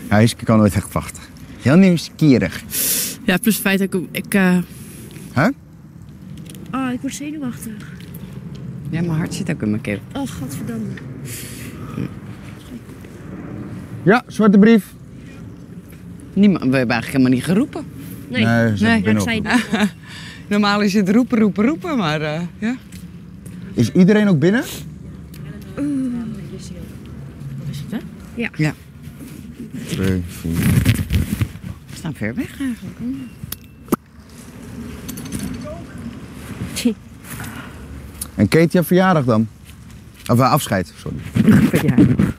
Ik kan nooit echt wachten. Heel nieuwsgierig. Ja, plus het feit dat ik Huh? Oh, ik word zenuwachtig. Ja, mijn hart zit ook in mijn keel. Oh, godverdamme. Ja, zwarte brief. Niemand, we hebben eigenlijk helemaal niet geroepen. Nee, Nee, ze Nee. hebben ik binnen zei op. het. Normaal is het roepen, maar ja. Is iedereen ook binnen? Wat is het, hè? Ja, 2, 4. we staan ver weg eigenlijk. En Kate, jouw verjaardag dan? Of afscheid, sorry. Ja.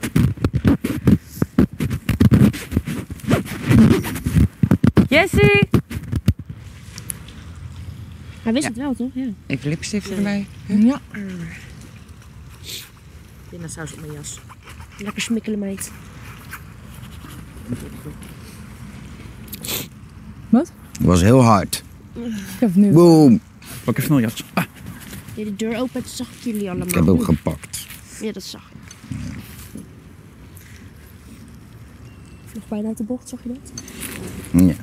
Jessie! Hij wist het wel, toch? Ja. Even lipstift erbij. Ja. Pindasaus op mijn jas. Lekker smikkelen, meid. Wat? Het was heel hard. Ik heb nu. Boom. Pak even snel jas. Deed de deur open, toen zag ik jullie allemaal. Ik heb hem gepakt. Ja, dat zag ik. Vloog bijna uit de bocht, zag je dat? Ja.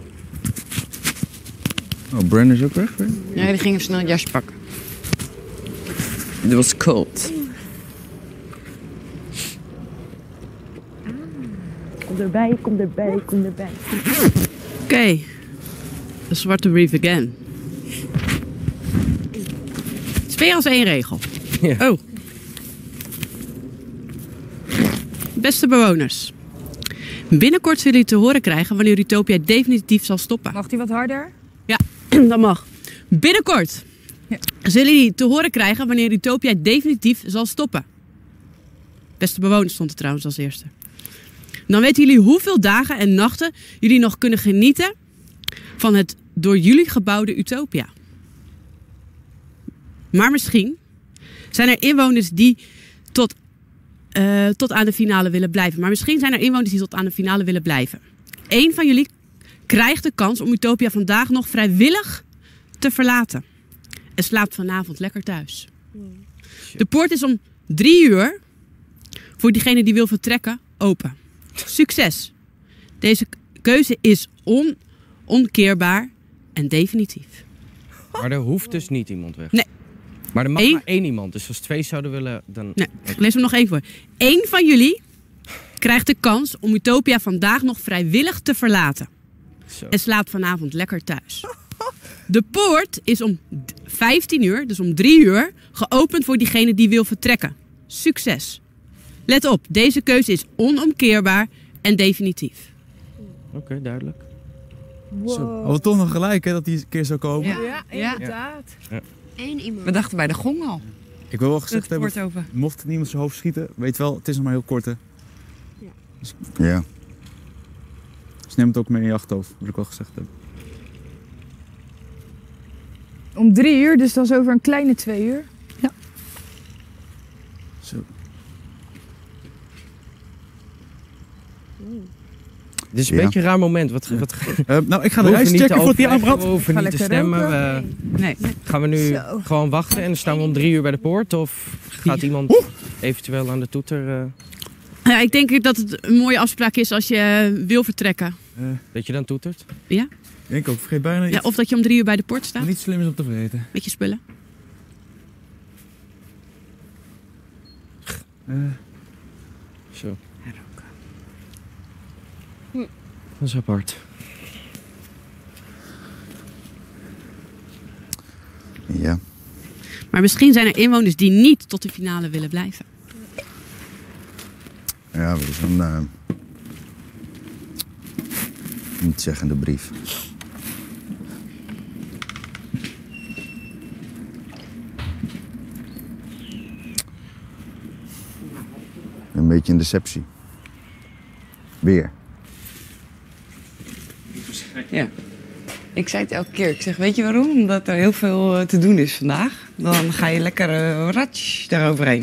Oh, Brandon is ook weg? Hè? Ja, die ging even snel een jasje pakken. Het was cold. Kom erbij, kom erbij, kom erbij. Oké. De zwarte brief again. Twee als één regel. Ja. Oh. Beste bewoners. Binnenkort zullen jullie te horen krijgen wanneer Utopia definitief zal stoppen. Mag die wat harder? Ja, dat mag. Binnenkort zullen jullie te horen krijgen wanneer Utopia definitief zal stoppen. Beste bewoners stond er trouwens als eerste. Dan weten jullie hoeveel dagen en nachten jullie nog kunnen genieten van het door jullie gebouwde Utopia. Maar misschien zijn er inwoners die tot aan de finale willen blijven. Maar misschien zijn er inwoners die tot aan de finale willen blijven. Eén van jullie krijgt de kans om Utopia vandaag nog vrijwillig te verlaten. En slaapt vanavond lekker thuis. De poort is om 3 uur voor diegene die wil vertrekken open. Succes! Deze keuze is onomkeerbaar en definitief. Maar er hoeft dus niet iemand weg. Nee. Maar er mag Eén- maar 1 iemand. Dus als 2 zouden willen, dan... Nee, ik lees hem nog één voor. Eén van jullie krijgt de kans om Utopia vandaag nog vrijwillig te verlaten. Zo. En slaapt vanavond lekker thuis. De poort is om 15 uur, dus om 3 uur, geopend voor diegene die wil vertrekken. Succes! Let op, deze keuze is onomkeerbaar en definitief. Oké, duidelijk. Hadden we toch nog gelijk hè, dat die een keer zou komen? Ja, inderdaad. Eén iemand. We dachten bij de gong al. Ik wil wel Dat gezegd hebben, wordt over. mocht niemand zijn hoofd schieten, weet wel, het is nog maar heel kort hè. Ja. Dus neem het ook mee in je achterhoofd, wat ik wel gezegd heb. Om 3 uur, dus dat is over een kleine 2 uur. Zo. Dit is een Ja. beetje een raar moment. Wat Nou, ik ga we de hoeven reis niet checken te voor die overleggen, aanbrandt. we hoeven Ga niet te lekker stemmen. roken. Nee. Gaan we nu Zo. gewoon wachten en dan staan we om 3 uur bij de poort? Of gaat iemand eventueel aan de toeter... Ja, ik denk dat het een mooie afspraak is als je wil vertrekken. dat je dan toetert? Ja? Ik ook, vergeet bijna Ja, iets. of dat je om 3 uur bij de poort staat Niet slim is om te vergeten. met je spullen. Zo. Dat is apart. Ja. Maar misschien zijn er inwoners die niet tot de finale willen blijven. Ja, dat is een niet zeggende brief. Een beetje een deceptie. Weer. Ja. Ik zei het elke keer. Ik zeg, weet je waarom? Omdat er heel veel te doen is vandaag. Dan ga je lekker ratsch daaroverheen.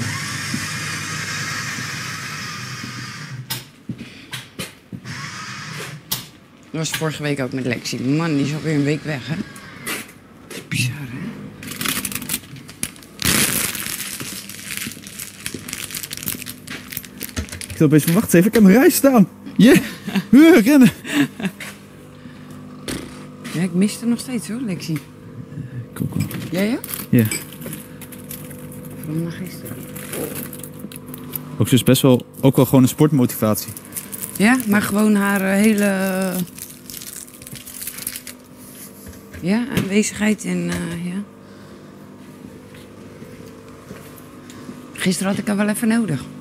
Dat was vorige week ook met Lexi. Man, die is alweer een week weg, hè? Bizar, hè? Ik wil opeens van, wacht even, ik heb mijn reis staan. Ja, rennen. Ja, ik mis er nog steeds hoor, Lexie. Ik ook wel. Jij ja? Ja. Van naar gisteren. Ook dus best wel, ook wel gewoon een sportmotivatie. Ja, maar gewoon haar hele... Ja, aanwezigheid en ja. Gisteren had ik haar wel even nodig.